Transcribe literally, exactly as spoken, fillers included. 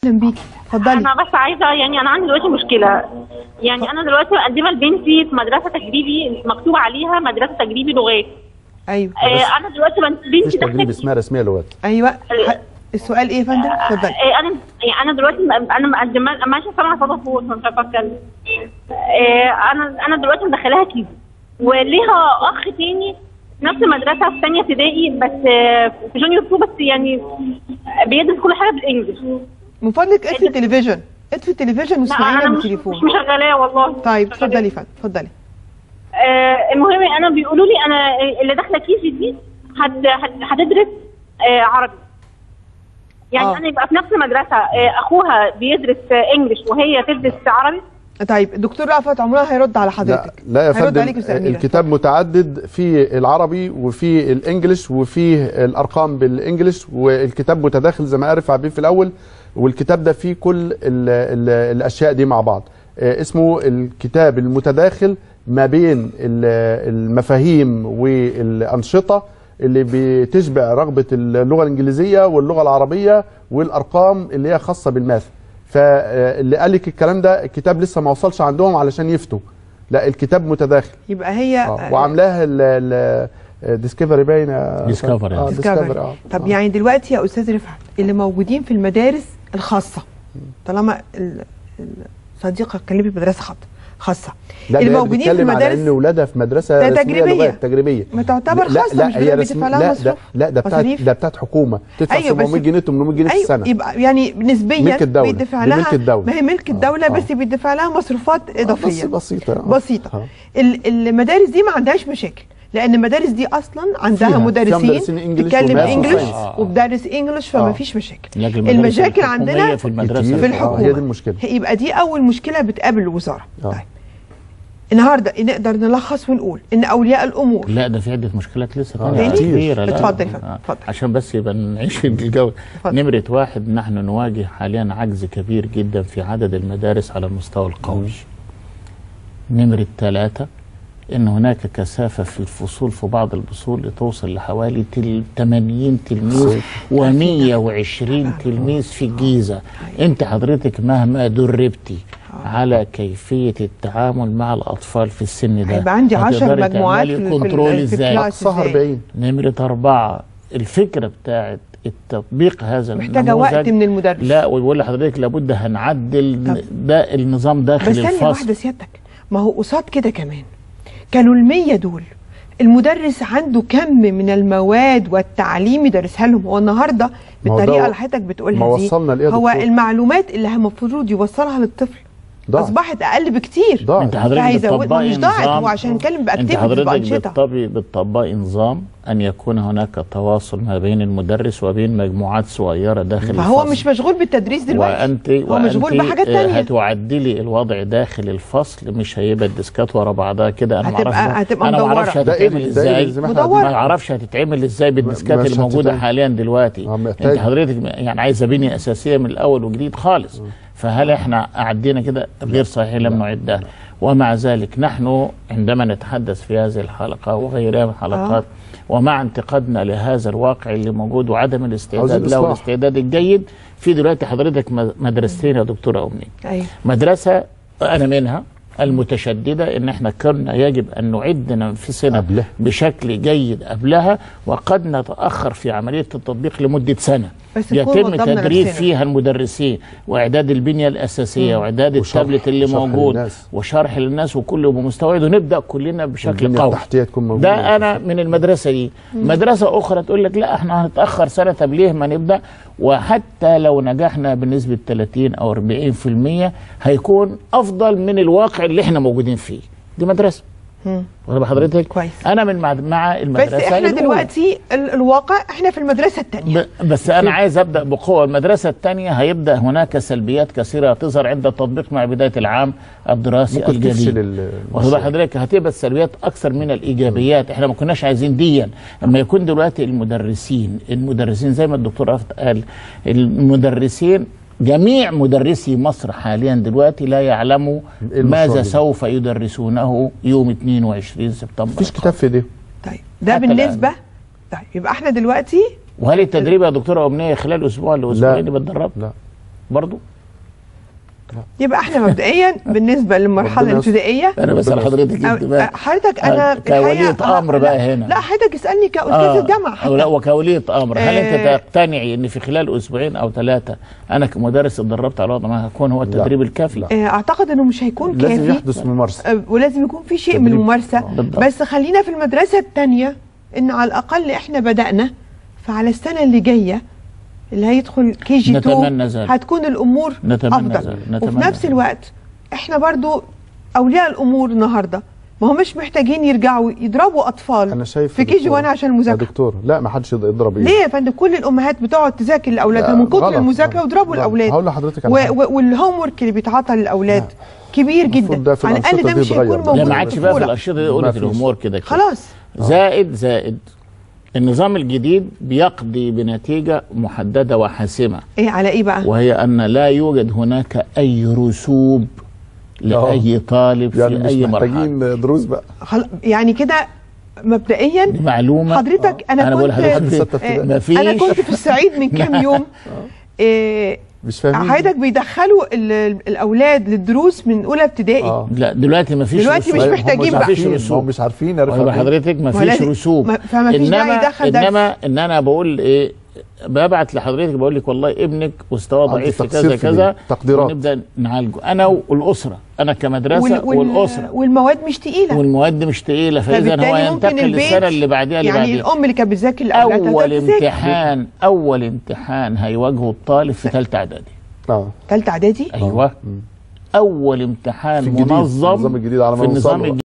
اهلا بيكي، اتفضلي. انا بس عايزه يعني انا عندي دلوقتي مشكله. يعني انا دلوقتي مقدمه لبنتي في مدرسه تجريبي مكتوب عليها مدرسه تجريبي لغات. ايوه. آه انا دلوقتي بنتي مفيش تجريبي اسمها رسميه لغات. ايوه. السؤال ايه يا فندم؟ اتفضلي. آه انا يعني انا دلوقتي انا مقدمه ماشيه سامعه صوت فوق مش عارفه اتكلم. آه انا انا دلوقتي مدخلاها كيجي وليها اخ تاني نفس المدرسه في ثانيه ابتدائي بس في جونيور تو، بس يعني بيدرس كل حاجه بالانجلش. من فضلك اطفي التلفزيون، اطفي التلفزيون واسمعينا بالتليفون. مش مشغلاه والله. طيب اتفضلي يا فندم، اتفضلي. آه المهم انا بيقولوا لي انا اللي داخله كيجي دي هتدرس آه عربي. يعني آه. انا يبقى في نفس المدرسه آه اخوها بيدرس آه انجلش وهي تدرس عربي. طيب الدكتور رأفت عمرها هيرد على حضرتك. لا, لا يا فندم، الكتاب متعدد، في العربي وفي الانجليش وفي الارقام بالانجليش، والكتاب متداخل زي ما عرف عبيد في الاول، والكتاب ده فيه كل ال ال الاشياء دي مع بعض. اسمه الكتاب المتداخل ما بين المفاهيم والانشطه اللي بتشبع رغبه اللغه الانجليزيه واللغه العربيه والارقام اللي هي خاصه بالماث. فاللي قال لك الكلام ده الكتاب لسه ما وصلش عندهم علشان يفتوا، لا الكتاب متداخل. يبقى هي آه. وعاملاها الديسكفري باينه. ديسكفري اه ديسكفري اه طب آه. يعني دلوقتي يا استاذ رفعت اللي موجودين في المدارس الخاصه، طالما الصديقه اتكلمت في مدرسه خاصه، اللي موجودين في المدارس على ان اولادها في مدرسه تجريبيه تجريبيه ما تعتبر خاصه، لا مش هي بيدفع لها مصروف. لا ده بتاعت ده بتاعت حكومه تدفع أيوة سبعمية جنيه ثمانمية جنيه أيوة في السنه. يبقى يعني نسبيا ملك الدولة. بيدفع لها ملك الدولة. ما هي ملك الدوله. آه. بس آه. بيدفع لها مصروفات اضافيه آه. بس بسيطه آه. بسيطه. آه. المدارس دي ما عندهاش مشاكل، لان المدارس دي اصلا عندها فيها. مدرسين بيتكلم انجلش وبدرس انجلش، فما فيش مشاكل. المشاكل عندنا في المدرسه في الحكومه. هي دي المشكله. يبقى دي اول مشكله بتقابل الوزاره. آه. طيب النهارده نقدر نلخص ونقول ان اولياء الامور لا ده في عده مشكلات لسه ثانيه كتيره. اتفضل يا فندم اتفضل عشان بس يبقى نعيش في الجو. نمره واحد، نحن نواجه حاليا عجز كبير جدا في عدد المدارس على المستوى القومي. نمره ثلاثه، ان هناك كثافه في الفصول، في بعض الفصول لتوصل لحوالي ثمانين تلميذ ومية وعشرين تلميذ في الجيزه. انت حضرتك مهما دربتي على كيفيه التعامل مع الاطفال في السن ده، هيبقى عندي عشر مجموعات في كنترول ازاي؟ اقصاها أربعين. نمره اربعه، الفكره بتاعت التطبيق هذا محتاجه وقت من المدرس. لا ويقول لحضرتك لابد هنعدل ده النظام داخل بس الفصل. بس ثانيه واحده سيادتك، ما هو قصاد كده كمان كانوا المية دول المدرس عنده كم من المواد والتعليم يدرسها لهم. هو النهارده بالطريقه اللي حضرتك بتقولها دي هو المعلومات اللي المفروض يوصلها للطفل ضاعت. اصبحت اقل بكتير. ضاعت. انت حضرتك بتطبقي مش ضاعت، هو عشان نتكلم باكتيفيتي وانشطه. انت حضرتك بتطبقي نظام ان يكون هناك تواصل ما بين المدرس وبين مجموعات صغيره داخل الفصل. فهو مش مشغول بالتدريس دلوقتي، وانت هو وأنت مشغول بحاجات ثانيه. هتعدلي الوضع داخل الفصل، مش هيبقى الديسكات ورا بعضها كده. انا ما اعرفش انا ما اعرفش هتتعمل ازاي، ما اعرفش هتتعمل ازاي بالديسكات اللي موجوده حاليا دلوقتي. انت حضرتك يعني عايزه بنيه اساسيه من الاول وجديد خالص. فهل احنا عدينا كده؟ غير صحيح، لم نعدها. ومع ذلك نحن عندما نتحدث في هذه الحلقه وغيرها من الحلقات آه. ومع انتقادنا لهذا الواقع اللي موجود وعدم الاستعداد له والاستعداد الجيد، في دلوقتي حضرتك مدرستين يا دكتوره امنيه. أيوه. مدرسه انا منها المتشدده ان احنا كنا يجب ان نعد انفسنا بشكل جيد قبلها، وقد نتاخر في عمليه التطبيق لمده سنه يتم تدريب فيها المدرسين واعداد البنيه الاساسيه واعداد التابلت اللي موجود وشرح للناس وكله بمستوعب، ونبدا كلنا بشكل قوي. ده انا من المدرسه دي. مم. مدرسه اخرى تقول لك لا احنا هنتاخر سنه، طب ليه ما نبدا؟ وحتى لو نجحنا بنسبه ثلاثين او أربعين في المية هيكون افضل من الواقع اللي احنا موجودين فيه. دي مدرسه. واخد حضرتك؟ كويس. انا من مع المدرسه بس احنا الأولى. دلوقتي الواقع احنا في المدرسه الثانيه. بس انا عايز ابدا بقوه. المدرسه الثانيه هيبدا هناك سلبيات كثيره تظهر عند التطبيق مع بدايه العام الدراسي الجديد. واخد حضرتك؟ هتبقى السلبيات اكثر من الايجابيات. احنا ما كناش عايزين ديا. اما يكون دلوقتي المدرسين المدرسين زي ما الدكتور رفعت قال، المدرسين جميع مدرسي مصر حاليا دلوقتي لا يعلموا ماذا سوف يدرسونه يوم اثنين وعشرين سبتمبر. مفيش كتاب في ده. طيب ده بالنسبه الآن. طيب يبقى احنا دلوقتي وهل التدريب يا دكتوره امنيه خلال اسبوع لاسبوعين بتدرب؟ لا برضه. يبقى احنا مبدئيا بالنسبه للمرحله الابتدائيه انا بسال حضرتك انت بقى حضرتك انا كوليه امر بقى هنا. لا حضرتك اسالني كاستاذ آه الجامعه. لا وكوليه امر، هل انت تقتنعي ان في خلال اسبوعين او ثلاثه انا كمدرس اتدربت على وضع ما هيكون هو التدريب لا. الكافي؟ لا. اعتقد انه مش هيكون كافي، لازم يحدث ممارسه ولازم يكون في شيء من الممارسه. بس خلينا في المدرسه الثانيه ان على الاقل احنا بدانا، فعلى السنه اللي جايه اللي هيدخل كي جي اتنين هتكون الامور افضل. وفي نفس الوقت احنا برضو اولياء الامور النهارده ما همش محتاجين يرجعوا يضربوا اطفال أنا شايف في كي جي واحد عشان المذاكره. يا دكتور لا ما حدش يضرب. ليه يا فندم؟ كل الامهات بتقعد تذاكر لاولادها من كتر المذاكره ويضربوا الاولاد. هقول لحضرتك على والهوم ورك اللي بيتعطى للاولاد كبير جدا. على الاقل ده مش هيكون موجود. لا ما عادش بقى في الانشطه دي قلت الهوم ورك كده خلاص. زائد زائد النظام الجديد بيقضي بنتيجة محددة وحاسمة. ايه على ايه بقى؟ وهي ان لا يوجد هناك اي رسوب لاي طالب يعني في اي مرحلة. يعني مش محتاجين دروس بقى. يعني كده مبدئيا معلومة حضرتك آه. انا, أنا كنت آه انا كنت في الصعيد من كام يوم إيه مش فاهمين حضرتك بيدخلوا الاولاد للدروس من اولى ابتدائي. آه. لا دلوقتي ما فيش دلوقتي رسوب. مش محتاجين بقى. مفيش رسوب. مش عارفين يا حضرتك ما فيش رسوب. فما فيش داعي يدخل انما ان انا بقول ايه ببعت لحضرتك بقول لك والله ابنك مستواه ضعيف في كذا كذا تقديرات ونبدا نعالجه انا والاسره، انا كمدرسه وال وال والاسره. والمواد مش تقيله والمواد مش تقيله، فاذا هو ينتقل للسنه اللي بعديها اللي يعني بعديها. الام اللي كانت بتذاكر لاولادها اول امتحان اول امتحان هيواجهه الطالب في ثالثه اعدادي. اه ثالثه اعدادي؟ ايوه. اول امتحان منظم النظام الجديد على في النظام الجديد